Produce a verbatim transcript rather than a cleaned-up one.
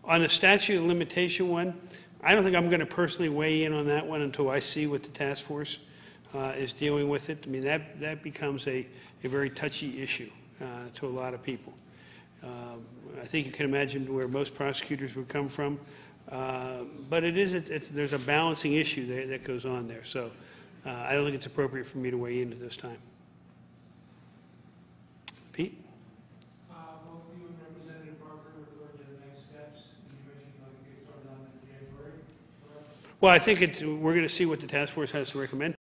On the statute of limitation one, I don't think I'm going to personally weigh in on that one until I see what the task force uh, is dealing with it. I mean, that, that becomes a, a very touchy issue uh, to a lot of people. Um, I think you can imagine where most prosecutors would come from. Uh, but it is, it's, it's, there's a balancing issue there that goes on there. So uh, I don't think it's appropriate for me to weigh in at this time. Pete? Uh, both you and Representative Barker referred to the next steps. You mentioned like get started on in January. Well, I think it's, we're going to see what the task force has to recommend.